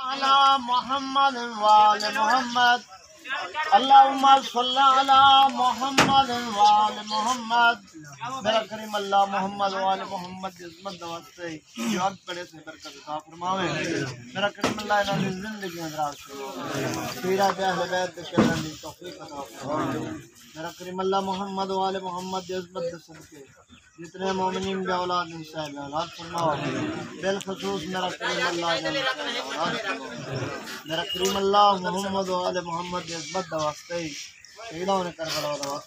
अला मोहम्मद वाल मोहम्मद अल्लाहुम्मा सल्ली अला मोहम्मद वाल मोहम्मद। मेरा करीम अल्लाह मोहम्मद वाल मोहम्मद इज्जत दवाते जो आग पड़े से बरकत अता फरमावे। मेरा करीम अल्लाह इन्होंने जिंदगी में दराज फरमावे, तेरा अहले बैत के चलने की तौफीक अता फरमावे। मेरा करीम अल्लाह मोहम्मद वाल मोहम्मद इज्जत दसके जितने मोमिनीन के औलाद इंसान औलाद फरमाओ, बिलखसूस मेरा करीम अल्लाह मेरा करीम अल्लाह मोहम्मद वाले मोहम्मद इज्जत दवाते शहीदों ने करबला